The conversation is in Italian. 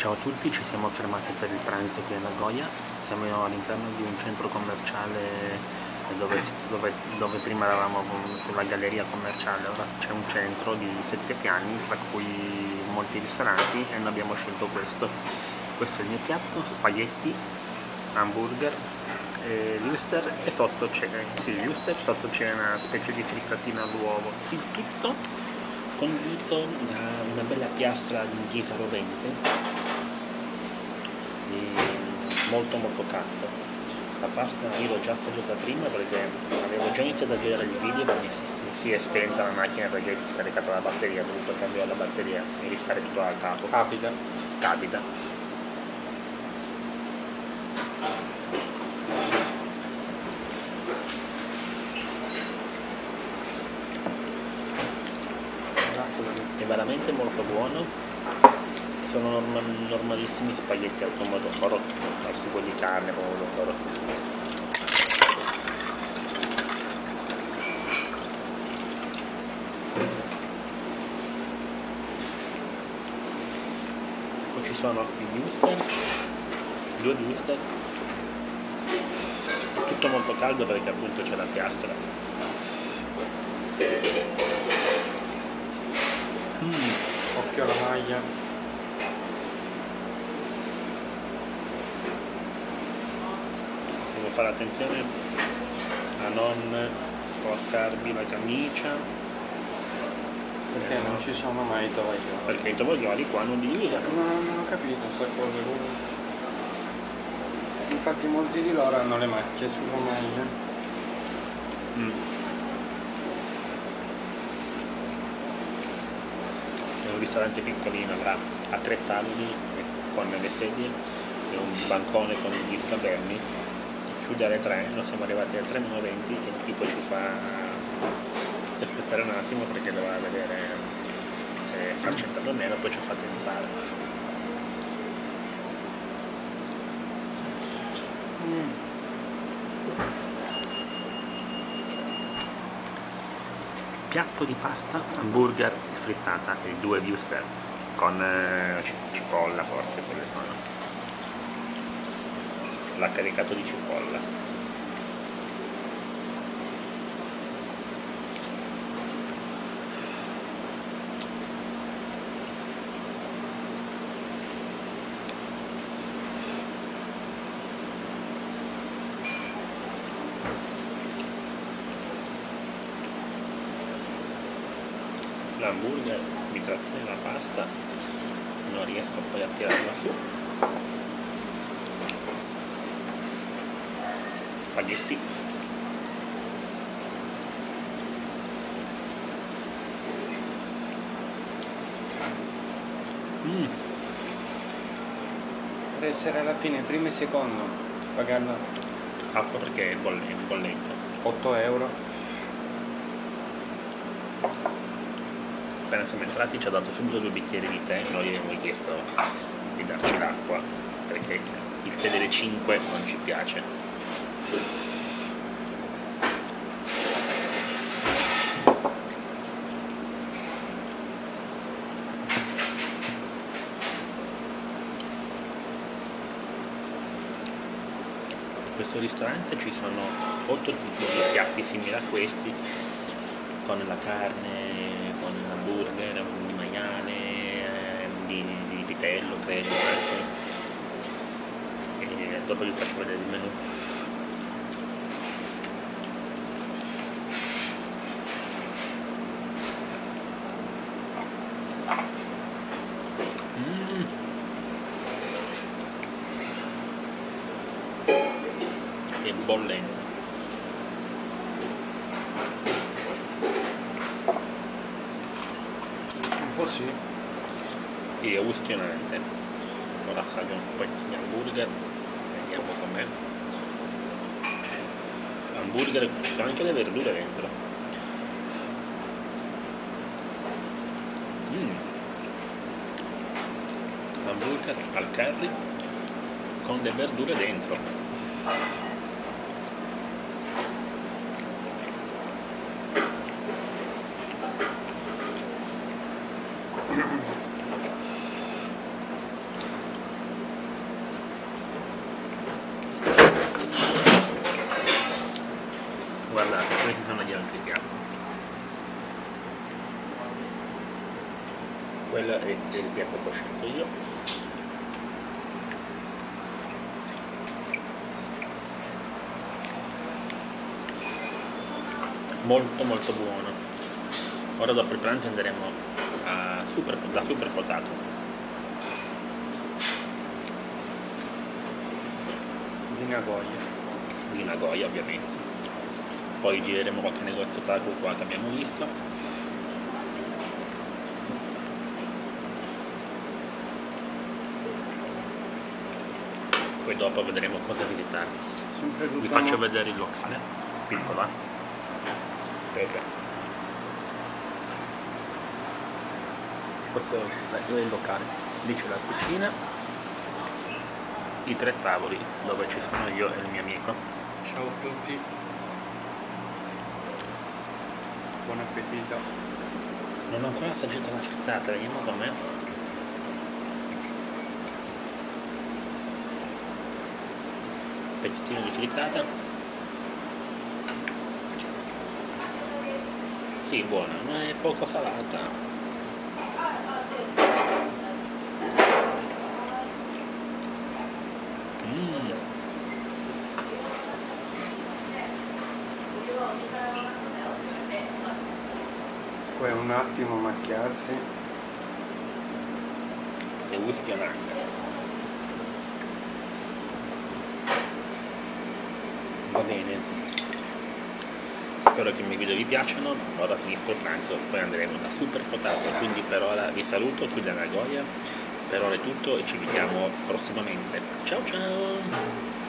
Ciao a tutti, ci siamo fermati per il pranzo qui a Nagoya. Siamo all'interno di un centro commerciale dove prima eravamo sulla galleria commerciale, ora c'è un centro di 7 piani, tra cui molti ristoranti, e noi abbiamo scelto questo. Questo è il mio piatto: spaghetti, hamburger, wuster, e sotto c'è una specie di frittatina all'uovo. Il tutto condito da una bella piastra di ghisa rovente, molto caldo. La pasta io l'ho già assaggiata prima perché avevo già iniziato a girare il video, ma mi si è spenta la macchina perché è scaricata la batteria, ho dovuto cambiare la batteria e rifare tutto da capo. Capita. È veramente molto buono. Sono normalissimi spaghetti al pomodoro, al sugo di carne, pomodoro. Poi ci sono i wuster, 2 wuster, tutto molto caldo perché appunto c'è la piastra. Occhio alla maglia. Devo fare attenzione a non sporcarmi la camicia, Perché non ci sono mai i tovaglioli? perché i tovaglioli qua non li usano. Non ho capito sta cosa. Infatti molti di loro hanno le macchie sulla maglia. È un ristorante piccolino, ha 3 tavoli con le sedie e un bancone con gli scaberni. Chiude alle 3, noi siamo arrivati alle 3:20 e il tipo ci fa aspettare un attimo perché doveva vedere se farci entrare o meno, poi ci ha fatto entrare. Piatto di pasta, hamburger, frittata e 2 wuster con cipolla, forse quelle sono. L'ha caricato di cipolla. L'hamburger mi trattiene la pasta, non riesco poi a tirarla su. Spaghetti. Per essere alla fine primo e secondo pagarla Acqua perché è bollente. 8 euro. Appena siamo entrati ci ha dato subito 2 bicchieri di tè, noi gli abbiamo chiesto di darci l'acqua perché il tè delle 5 non ci piace. In questo ristorante ci sono 8 tipi di piatti simili a questi, con la carne, con l'hamburger, di maiale, di vitello, credo anche. E dopo vi faccio vedere il menù. È bollente. Un po' sì. Sì, è ustionante. Ora assaggio un po' di hamburger, vediamo com'è. Hamburger con anche le verdure dentro. Hamburger al curry con le verdure dentro. Quello è il piatto che ho scelto io. Molto molto buono. Ora dopo il pranzo andremo da super potato. Di Nagoya ovviamente. Poi gireremo qualche negozio taco qua che abbiamo visto. Poi dopo vedremo cosa visitare. Vi faccio vedere il locale, piccola. Questo è il locale, lì c'è la cucina, i 3 tavoli dove ci sono io e il mio amico. Ciao a tutti. Buon appetito. Non ho ancora assaggiato la frittata, vediamo com'è. Pezzettino di frittata. Sì, buona, ma è poco salata. Poi un attimo macchiarsi. E whisky anche. Va bene. Spero che i miei video vi piacciono. Ora finisco il pranzo, poi andremo da Super Potato. Quindi per ora vi saluto qui da Nagoya. Per ora è tutto e ci vediamo prossimamente. Ciao ciao!